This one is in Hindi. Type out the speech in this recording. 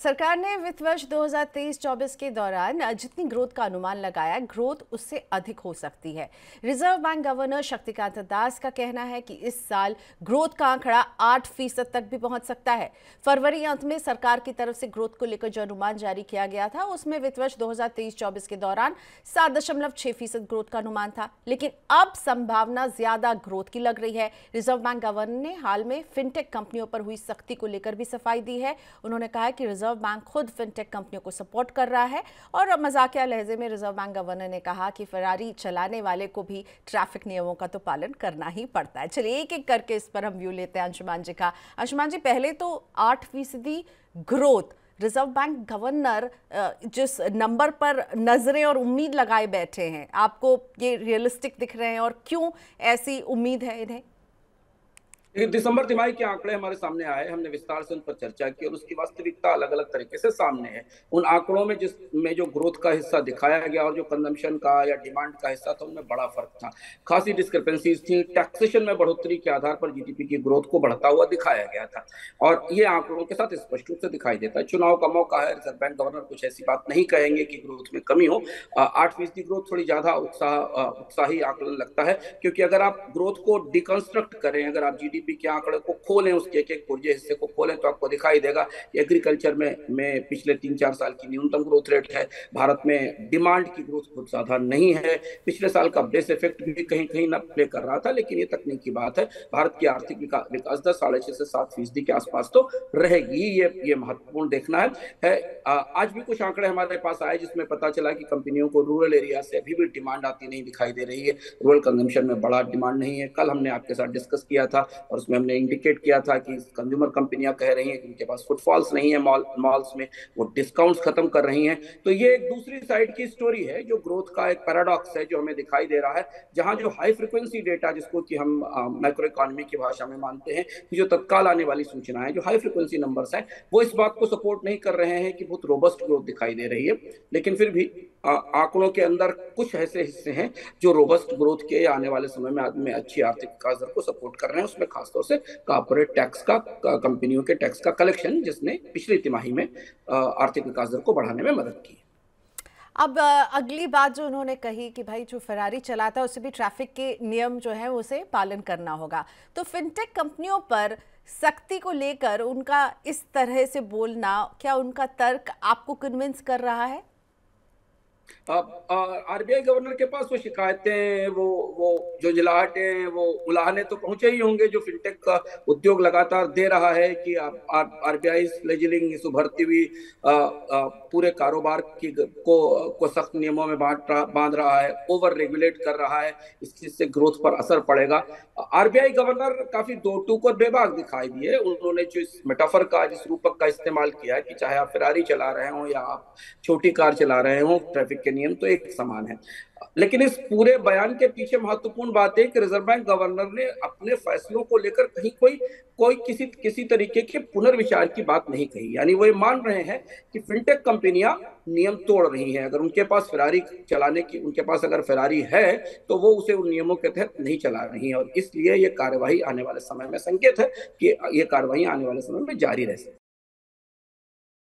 सरकार ने वित्त वर्ष 2023-24 के दौरान जितनी ग्रोथ का अनुमान लगाया, ग्रोथ उससे अधिक हो सकती है। Reserve bank governor Shaktikanta Das का कहना है कि इस साल ग्रोथ का आंकड़ा 8% तक भी पहुंच सकता है। फरवरी अंत में सरकार की तरफ से ग्रोथ को लेकर जो अनुमान जारी किया गया था, उसमें वित्त वर्ष 2023-24 के दौरान 7.6% ग्रोथ का अनुमान था, लेकिन अब संभावना ज्यादा ग्रोथ की लग रही है। रिजर्व बैंक गवर्नर ने हाल में फिनटेक कंपनियों पर हुई सख्ती को लेकर भी सफाई दी है। उन्होंने कहा कि रिजर्व बैंक खुद फिनटेक कंपनियों को सपोर्ट कर रहा है और मजाकिया लहजे में रिजर्व बैंक गवर्नर ने कहा कि फरारी चलाने वाले को भी ट्रैफिक नियमों का तो पालन करना ही पड़ता है। चलिए एक एक करके इस पर हम व्यू लेते हैं अंशुमान जी का। अंशुमान जी, पहले तो 8% ग्रोथ, रिजर्व बैंक गवर्नर जिस नंबर पर नजरें और उम्मीद लगाए बैठे हैं, आपको ये रियलिस्टिक दिख रहे हैं और क्यों ऐसी उम्मीद है इन्हें? दिसंबर तिमाही के आंकड़े हमारे सामने आए, हमने विस्तार से उन पर चर्चा की और उसकी वास्तविकता अलग अलग तरीके से सामने है। उन आंकड़ों में जिसमें जो ग्रोथ का हिस्सा दिखाया गया और जो कंजम्पशन का या डिमांड का हिस्सा था, उनमें बड़ा फर्क था। खासी डिस्क्रिपेंसीज थी। टैक्सेशन में बढ़ोतरी के आधार पर जीडीपी की ग्रोथ को बढ़ता हुआ दिखाया गया था और ये आंकड़ों के साथ स्पष्ट रूप से दिखाई देता है। चुनाव का मौका है, रिजर्व बैंक गवर्नर कुछ ऐसी बात नहीं कहेंगे कि ग्रोथ में कमी हो। 8% ग्रोथ थोड़ी ज्यादा उत्साही आकलन लगता है, क्योंकि अगर आप ग्रोथ को डिकंस्ट्रक्ट करें, अगर आप जीडीपी के आंकड़े को खोलें, उसके एक एक पुर्जे हिस्से को खोलें, तो आपको दिखाई देगा कि एग्रीकल्चर में पिछले 3-4 साल की न्यूनतम ग्रोथ रेट है। भारत में डिमांड की ग्रोथ बहुत ज्यादा नहीं है। पिछले साल का बेस इफेक्ट भी कहीं कहीं न प्ले कर रहा था, लेकिन ये तकनीकी बात है। भारत की आर्थिक विकास दर 6.5 से 7% के आसपास तो रहेगी। ये महत्वपूर्ण देखना है। आज भी कुछ आंकड़े हमारे पास आए जिसमें पता चला कि कंपनियों को रूरल एरिया से अभी भी डिमांड आती नहीं दिखाई दे रही है। रूरल कंजम्पशन में बड़ा डिमांड नहीं है। कल हमने आपके साथ डिस्कस किया था और उसमें हमने इंडिकेट किया था कि कंज्यूमर कंपनियां कह रही हैं कि उनके पास फुटफॉल्स नहीं है मॉल्स में, वो डिस्काउंट्स खत्म कर रही हैं। तो ये एक दूसरी साइड की स्टोरी है, जो ग्रोथ का एक पैराडॉक्स है जो हमें दिखाई दे रहा है। जहां जो हाई फ्रिक्वेंसी डेटा, जिसको कि हम माइक्रो इकोनॉमी की भाषा में मानते हैं कि जो तत्काल आने वाली सूचनाएं, जो हाई फ्रिक्वेंसी नंबर्स हैं, वो इस बात को सपोर्ट नहीं कर रहे हैं कि बहुत रोबस्ट ग्रोथ दिखाई दे रही है। लेकिन फिर भी आंकड़ों के अंदर कुछ ऐसे हिस्से हैं जो रोबस्ट ग्रोथ के आने वाले समय में अच्छी आर्थिक विकास दर को सपोर्ट कर रहे हैं। उसमें खासतौर से कॉर्पोरेट टैक्स का, कंपनियों के टैक्स का कलेक्शन, जिसने पिछली तिमाही में आर्थिक विकास दर को बढ़ाने में मदद की। अब अगली बात जो उन्होंने कही कि भाई जो फरारी चलाता है उसे भी ट्रैफिक के नियम जो है उसे पालन करना होगा, तो फिनटेक कंपनियों पर सख्ती को लेकर उनका इस तरह से बोलना, क्या उनका तर्क आपको कन्विंस कर रहा है? आरबीआई गवर्नर के पास वो शिकायतें, वो जो झुंझलाहटें, वो उलाहने तो पहुंचे ही होंगे जो फिनटेक का उद्योग लगातार दे रहा है कि आरबीआई स्लेजिंग, इस उभरती हुई पूरे कारोबार की को सख्त नियमों में बांध रहा है, ओवर रेगुलेट कर रहा है। इस चीज से ग्रोथ पर असर पड़ेगा। आरबीआई गवर्नर काफी दो टूक और बेबाक दिखाई दिए। उन्होंने जो इस मेटाफर का, जिस रूपक का इस्तेमाल किया है कि चाहे आप फरारी चला रहे हो या आप छोटी कार चला रहे हो, ट्रैफिक के नियम तो एक समान है। लेकिन इस पूरे बयान के पीछे महत्वपूर्ण बात है कि रिजर्व बैंक गवर्नर ने अपने फैसलों को लेकर कहीं कोई किसी तरीके के पुनर्विचार की बात नहीं कही। यानी वो ये मान रहे हैं कि फिनटेक कंपनियां नियम तोड़ रही हैं। अगर उनके पास फरारी चलाने की, उनके पास अगर फरारी है, तो वो उसे उन नियमों के तहत नहीं चला रही है और इसलिए ये कार्यवाही आने वाले समय में, संकेत है कि ये कार्यवाही आने वाले समय में जारी रह सकती है।